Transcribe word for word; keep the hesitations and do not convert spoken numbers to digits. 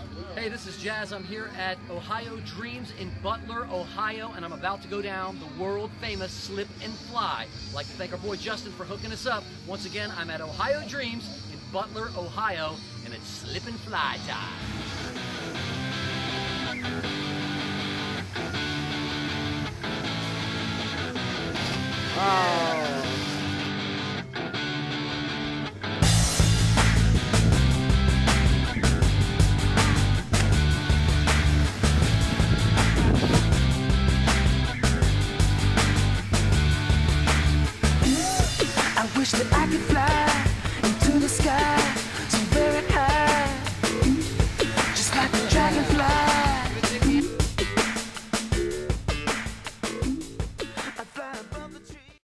Hey, this is Jazz. I'm here at Ohio Dreams in Butler, Ohio, and I'm about to go down the world-famous Slip and Fly. I'd like to thank our boy Justin for hooking us up. Once again, I'm at Ohio Dreams in Butler, Ohio, and it's Slip and Fly time. Oh. I wish that I could fly